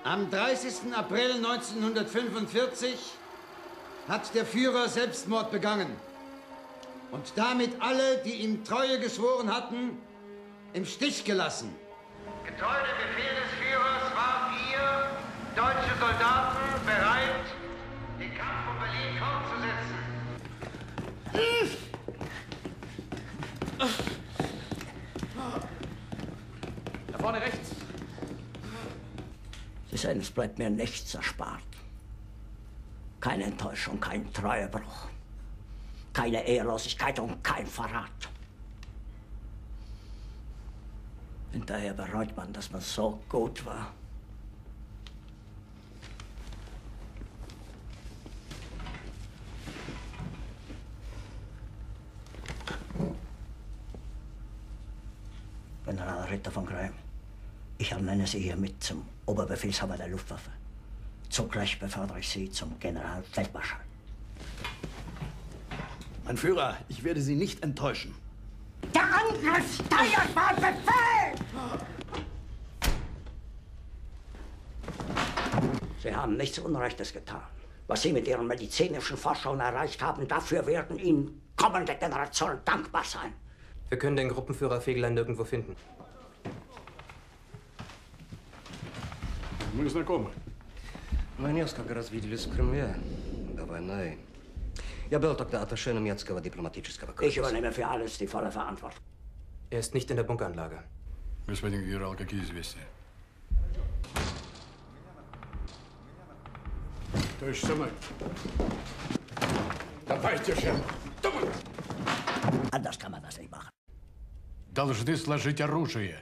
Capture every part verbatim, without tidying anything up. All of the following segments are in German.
Am dreißigsten April neunzehnhundertfünfundvierzig hat der Führer Selbstmord begangen und damit alle, die ihm Treue geschworen hatten, im Stich gelassen. Getreu dem Befehl des Führers waren wir, deutsche Soldaten, bereit, den Kampf um Berlin fortzusetzen. Da vorne rechts. Sie sehen, es bleibt mir nichts erspart. Keine Enttäuschung, kein Treuebruch, keine Ehelosigkeit und kein Verrat. Hinterher bereut man, dass man so gut war. General Ritter von Greim, ich ernenne Sie hiermit zum Oberbefehlshaber der Luftwaffe. Zugleich befördere ich Sie zum Generalfeldmarschall. Mein Führer, ich werde Sie nicht enttäuschen. Der Angriff steigert mein Befehl! Sie haben nichts Unrechtes getan. Was Sie mit Ihren medizinischen Forschungen erreicht haben, dafür werden Ihnen kommende Generationen dankbar sein. Wir können den Gruppenführer Fegelein nirgendwo finden. Мы знакомы. Мы несколько раз виделись в Кремле до войны. Я был тогда атташе немецкого дипломатического корпуса. Ich übernehme für alles die volle Verantwortung. Er ist nicht in der Bunkeranlage. Господин генерал, какие известия? Товарищ Самарин. Давайте же! Думай! Anders kann man das nicht machen. Должны сложить оружие.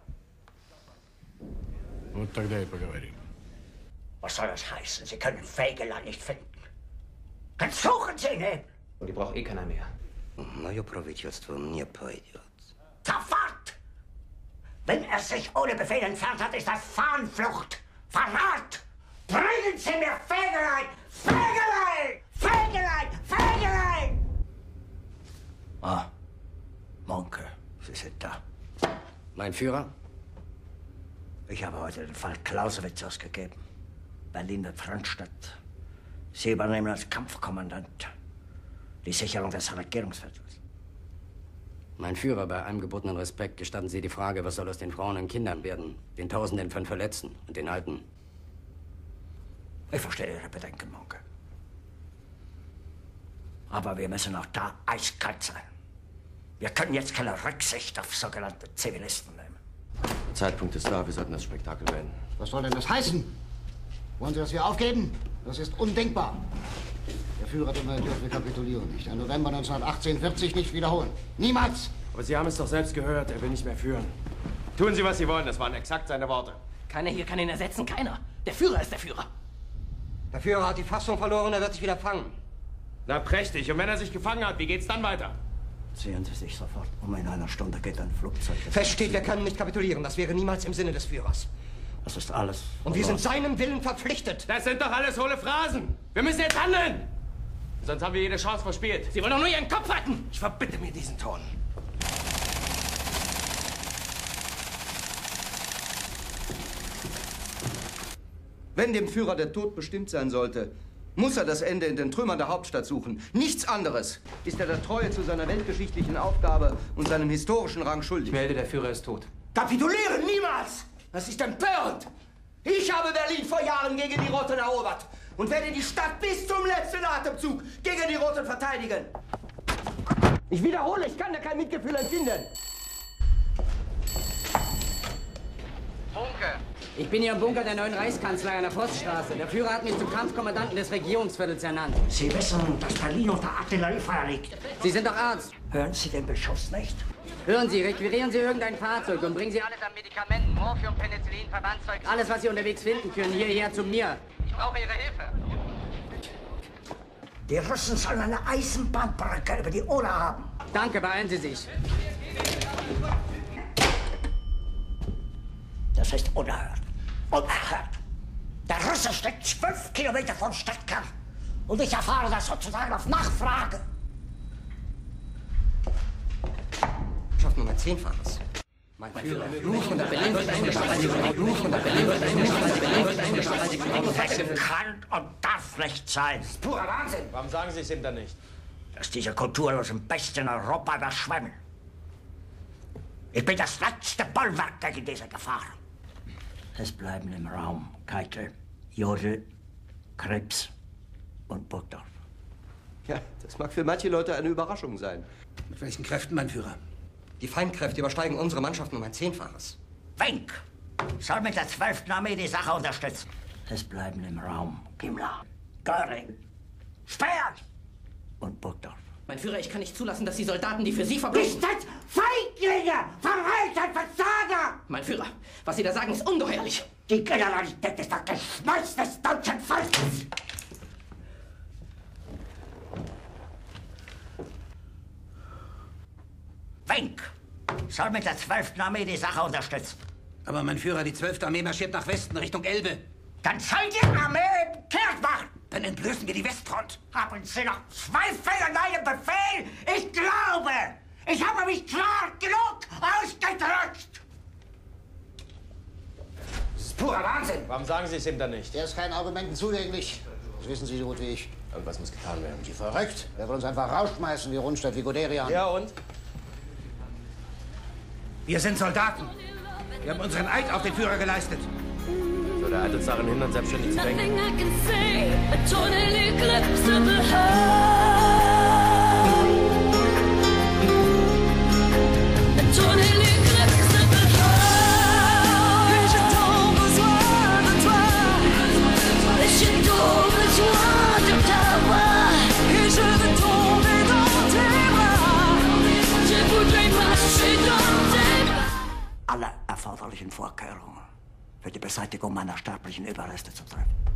Вот тогда и поговорим. Was soll das heißen? Sie können Fegelein nicht finden. Dann suchen Sie ihn hin! Und die braucht eh keiner mehr. Мое правительство не пойдет. Sofort! Wenn er sich ohne Befehl entfernt hat, ist das Fahnenflucht! Verrat! Bringen Sie mir Fegelein! Fegelein! Fegelein! Fegelein! Ah, Monke, Sie sind da. Mein Führer? Ich habe heute den Fall Clausewitz ausgegeben. Berlin-Franstadt. Sie übernehmen als Kampfkommandant die Sicherung des Regierungsviertels. Mein Führer, bei allem gebotenen Respekt gestatten Sie die Frage, was soll aus den Frauen und Kindern werden, den Tausenden von Verletzten und den Alten? Ich verstehe Ihre Bedenken, Monke. Aber wir müssen auch da eiskalt sein. Wir können jetzt keine Rücksicht auf sogenannte Zivilisten nehmen. Der Zeitpunkt ist da, wir sollten das Spektakel beenden. Was soll denn das heißen? Wollen Sie, dass wir aufgeben? Das ist undenkbar. Der Führer hat immer gesagt, wir kapitulieren nicht. Ein November neunzehnhundertachtundvierzig nicht wiederholen. Niemals! Aber Sie haben es doch selbst gehört, er will nicht mehr führen. Tun Sie, was Sie wollen, das waren exakt seine Worte. Keiner hier kann ihn ersetzen, keiner. Der Führer ist der Führer. Der Führer hat die Fassung verloren, er wird sich wieder fangen. Na prächtig, und wenn er sich gefangen hat, wie geht's dann weiter? Ziehen Sie sich sofort um. In einer Stunde geht ein Flugzeug. Fest steht, wir können nicht kapitulieren. Das wäre niemals im Sinne des Führers. Das ist alles. Und wir sind seinem Willen verpflichtet. Das sind doch alles hohle Phrasen. Wir müssen jetzt handeln. Sonst haben wir jede Chance verspielt. Sie wollen doch nur Ihren Kopf retten. Ich verbitte mir diesen Ton. Wenn dem Führer der Tod bestimmt sein sollte, muss er das Ende in den Trümmern der Hauptstadt suchen. Nichts anderes ist er der Treue zu seiner weltgeschichtlichen Aufgabe und seinem historischen Rang schuldig. Ich melde, der Führer ist tot. Kapitulieren niemals! Das ist empörend! Ich habe Berlin vor Jahren gegen die Roten erobert und werde die Stadt bis zum letzten Atemzug gegen die Roten verteidigen. Ich wiederhole, ich kann da kein Mitgefühl empfinden. Bunker. Ich bin hier im Bunker der neuen Reichskanzlei an der Poststraße. Der Führer hat mich zum Kampfkommandanten des Regierungsviertels ernannt. Sie wissen, dass Berlin unter Artilleriefeuer liegt. Sie sind doch Arzt. Hören Sie den Beschuss nicht? Hören Sie, requirieren Sie irgendein Fahrzeug und bringen Sie alles an Medikamenten, Morphium, Penicillin, Verbandszeug, alles, was Sie unterwegs finden können, hierher zu mir. Ich brauche Ihre Hilfe. Die Russen sollen eine Eisenbahnbrücke über die Oder haben. Danke, beeilen Sie sich. Das ist unerhört. Unerhört. Der Russe steckt zwölf Kilometer vom Stadtkern. Und ich erfahre das sozusagen auf Nachfrage. Schaff Nummer zehn, Fahrers. Mein Führer. Ruf von der Berlin wird eingeschaltet. Ruf von der Berlin wird eingeschaltet. Das kann und darf nicht sein. Das ist purer Wahnsinn. Warum sagen Sie es ihm dann nicht? Dass diese kulturlosen Bestien in Europa überschwemmen. Ich bin das letzte Bollwerk gegen diese Gefahr. Es bleiben im Raum Keitel, Jodl, Krebs und Burgdorf. Ja, das mag für manche Leute eine Überraschung sein. Mit welchen Kräften, mein Führer? Die Feindkräfte übersteigen unsere Mannschaft um ein Zehnfaches. Wenk soll mit der zwölften Armee die Sache unterstützen. Es bleiben im Raum Himmler, Göring, Speer und Burgdorf. Mein Führer, ich kann nicht zulassen, dass die Soldaten, die für Sie verbringen... Nicht als Feiglinge! Verreiter, Versager! Mein Führer, was Sie da sagen, ist ungeheuerlich. Die Generalität ist das Geschmeiß des deutschen Volkes! Wenk soll mit der zwölften Armee die Sache unterstützen. Aber mein Führer, die zwölfte Armee marschiert nach Westen, Richtung Elbe. Dann soll die Armee kehrt machen! Dann entblößen wir die Westfront. Haben Sie noch Zweifel an meinem Befehl? Ich glaube, ich habe mich klar genug ausgedrückt! Das ist purer Wahnsinn. Warum sagen Sie es ihm dann nicht? Der ist keinen Argumenten zugänglich. Das wissen Sie so gut wie ich. Und was muss getan werden? Sie verrückt? Der will uns einfach rausschmeißen, wie Rundstedt, wie Guderian. Ja, und? Wir sind Soldaten. Wir haben unseren Eid auf den Führer geleistet. So, der Eid uns daran hindern, selbstständig zu denken. Alle erforderlichen Vorkehrungen für die Beseitigung meiner sterblichen Überreste zu treffen.